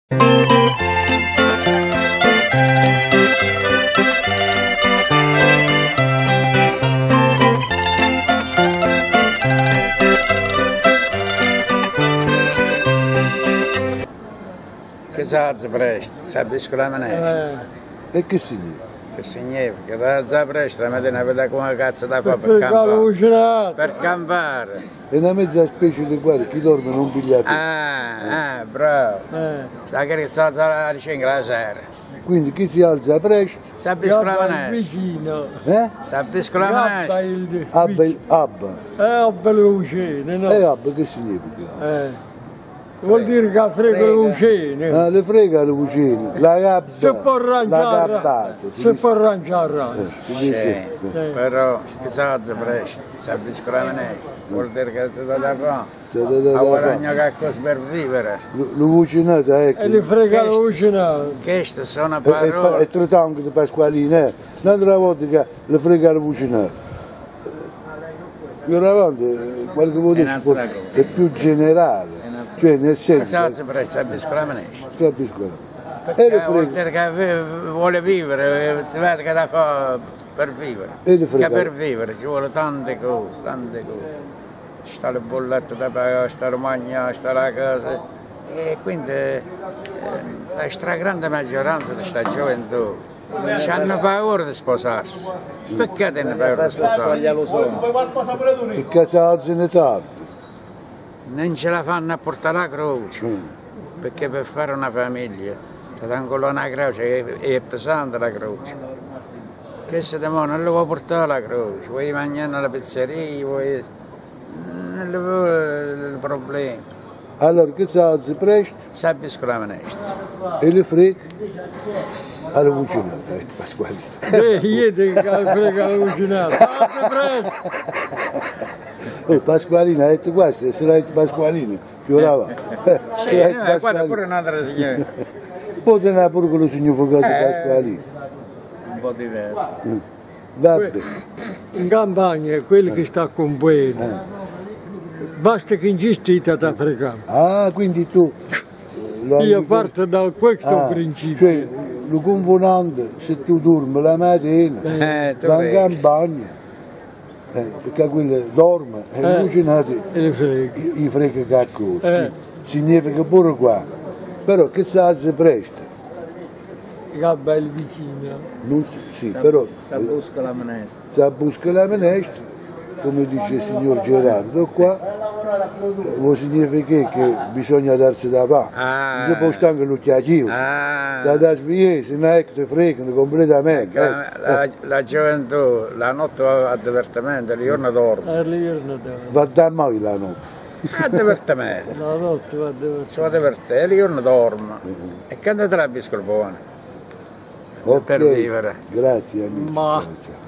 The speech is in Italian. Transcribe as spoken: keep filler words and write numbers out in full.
Che zazza presto, sabisco la manestra. Eh. E che significa? Che significa? La zazza presto la mattina vede come cazzo da fa per campare. Per campare. E una mezza specie di guardia, chi dorme non piglia più. Ah, ah, bravo. Eh. Sa che zazza la ricenga la sera. Quindi chi si alza presto? Sabisco la manestra. Vicino. Eh? Sabisco la manestra. Abba, abba. Eh, abba le lucine, no? E abba che significa? Eh. Vuol dire che frega le lucine. Ah, le frega le lucine, la gabbia, si può arrangiare, la gabbata. Si, si può arrangiare. Eh, si dice. Sì, sì. Però che zazza presto, sabisco la manestra. Vuol dire che si dà da fame. A guadagnare qualcosa per vivere. L'ucinata, ecco. E le frega le lucinata. Queste sono parole. E, e, e trattando di Pasqualina, eh. Un'altra volta che le frega le lucinata. Più avanti, qualche volta è più generale. Cioè nel senso... Zazza presto, sabisco la manestra. Sabisco la manestra. Vuol dire che vuole vivere, si vede che da fa per vivere. E le frega. Che per vivere ci vuole tante cose, tante cose. Sta le bollette da pagare, sta la mangiare, sta la casa. E quindi eh, la stragrande maggioranza di questa gioventù hanno paura di sposarsi. Perché hanno paura di sposarsi? Perché si alzano tardi. Non ce la fanno a portare la croce, mm. perché per fare una famiglia ti danno una croce, è, è pesante la croce. Che se te non lo vuoi portare la croce, vuoi mangiare alla pizzeria, vuoi... non lo vuoi il problema. Allora che si alza presto? Sabisco la manestra. E le frega? Alla cucinata, eh, Pasquale. Eh, io ti frega alla cucinata. Oh, Pasqualina, ha detto questo, se l'ha detto Pasqualina, fiorava. Sì, eh, guarda pure un'altra signora. Poi tenere pure quello significato eh, Pasqualina. Un po' diverso. Mm. Vabbè. In campagna, quelli che sta con voi, eh. basta che insistite da fregare. Ah, quindi tu... Io parto da questo ah, principio. Cioè, lo confonando, se tu dormi la mattina, eh, va in campagna. Eh, perché quello dorme e eh, cucinati e frega. I frega che cosa. Eh. Significa pure qua. Però che si alza presto. Che bel vicino. Non si, sì, però. Si busca la manestra. Si busca la manestra, come dice il signor Gerardo qua, vuol significa che bisogna darsi da fare. Ah. Non si può stare anche l'occhiacchio. Ah. Da da sviare, se non è che ti fregano completamente. Eh. La, la, la gioventù, la notte va a divertimento, il giorno dorme. Va da mai la notte. A divertimento. La notte va a divertimento. Si va a divertire, il giorno dorme. Uh-huh. E quando te la bisco il buono? Okay. Per vivere. Grazie amici. Ma...